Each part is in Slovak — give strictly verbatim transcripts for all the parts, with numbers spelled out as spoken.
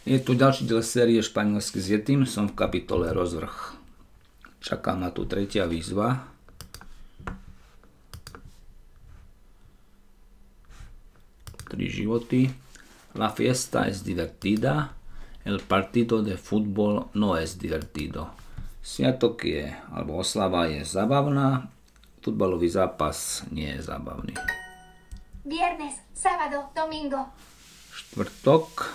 Je tu ďalší diel série Španielsky s Yetim, som v kapitole Rozvrh. Čaká ma tu tretia výzva. Tri životy. La fiesta es divertida, el partido de fútbol no es divertido. Sviatok je, alebo oslava je zabavná, futbalový zápas nie je zabavný. Viernes, sábado, domingo. Štvrtok.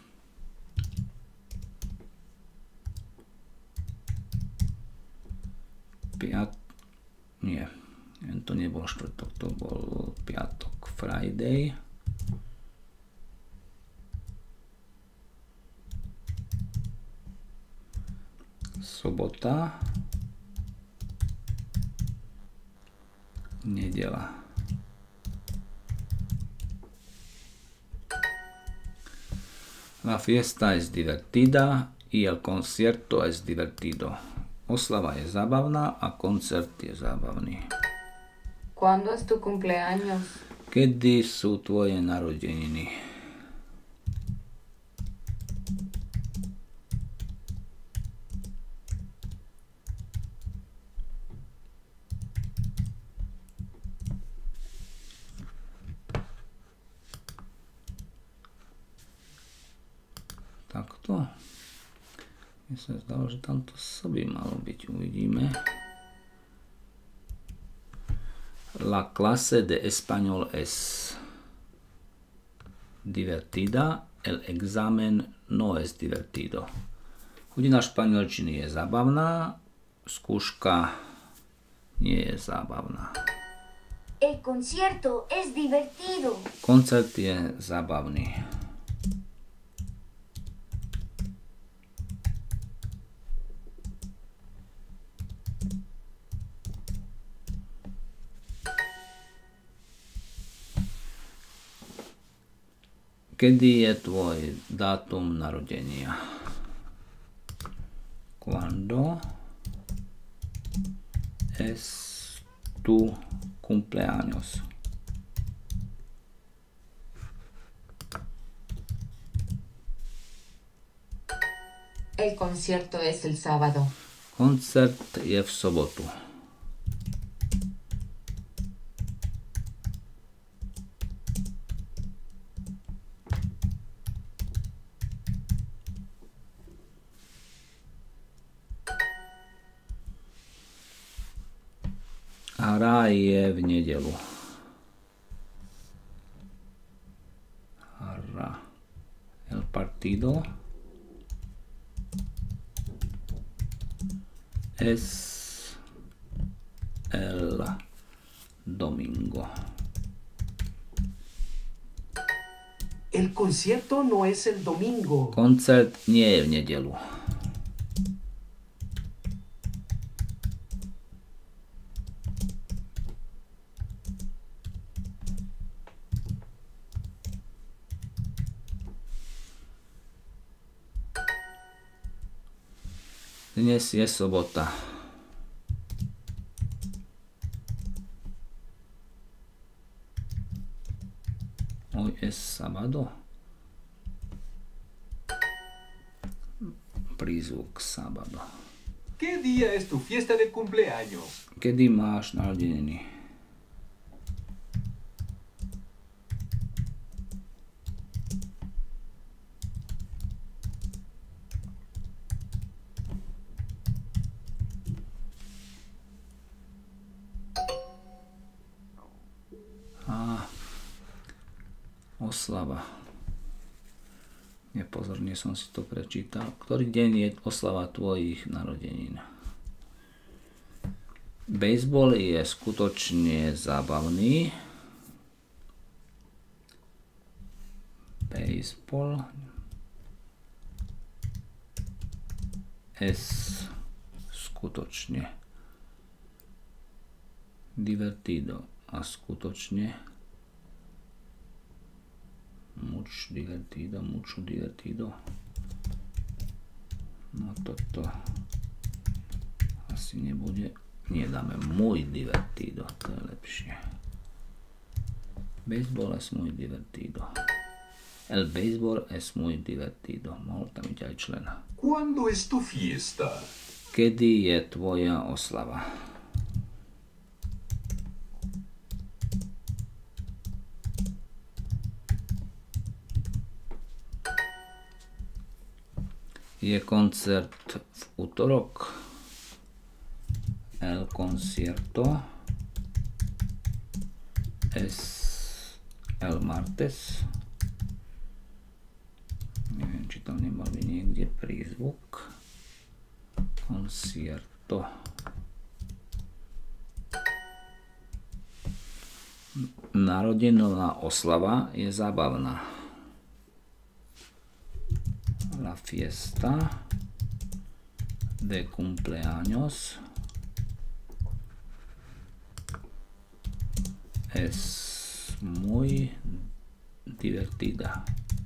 Piat... Nie, to nebol štvrtok, to bol piatok. Friday. Sobota. Nedeľa. La fiesta es divertida y el concierto es divertido. Oslava je zábavná a koncert je zábavný. ¿Cuándo es tu cumpleaños? Kedy sú tvoje narodeniny? Takto. Mne sa zdalo, že tamto by malo byť. Uvidíme. La clase de español es divertida, el examen no es divertido. Hodina španielčiny je zábavná, skúška nie je zábavná. El concierto es divertido. Koncert je zábavný. Kedy je tvoj dátum narodenia? Cuando es tu cumpleaños? El concierto es el sábado. Koncert je v sobotu. Hra je v nedeľu. Hra. El partido es el domingo. El concierto no es el domingo. Koncert nie je v nedeľu. Dnes je sobota. Hoy es sábado. Prízvuk sábado. ¿Qué día es tu fiesta de cumpleaños? Kedy máš narodeniny? A oslava. Nepozorne som si to prečítal. Ktorý deň je oslava tvojich narodenín? Bejsbol je skutočne zábavný. Bejsbol es skutočne divertido. A skutočne muč divertido, mucho divertido. No toto asi nebude. Nie, dáme muy divertido, to je lepšie. Béisbol es muy divertido. El béisbol es muy divertido. Mohol tam byť aj člen. ¿Cuándo es tu fiesta? Kedy je tvoja oslava? Je koncert v útorok? El concierto es el martes. Neviem, či tam nemal by niekde prízvuk. Concierto. Narodinová oslava je zábavná. La fiesta de cumpleaños es muy divertida.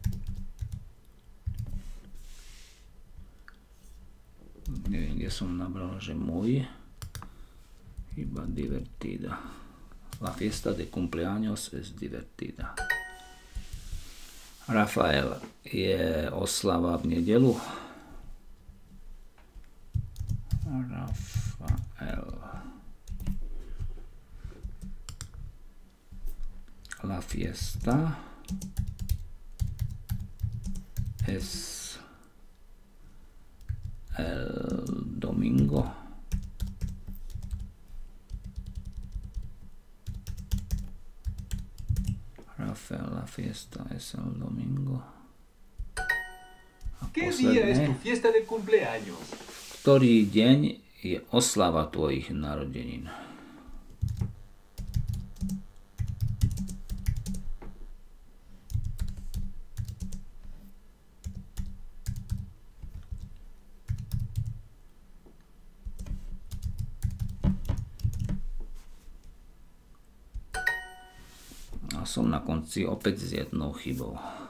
Neviem, kde som nabral, že muy, iba divertida. La fiesta de cumpleaños es divertida. Rafael, je oslava v nedelu? Rafael. La fiesta es el domingo. Rafael, la fiesta es el domingo. A ¿Qué día es tu posledné, fiesta de cumpleaños? ktorý deň je oslava tvojich narodenín? A som na konci opäť s jednou chybou.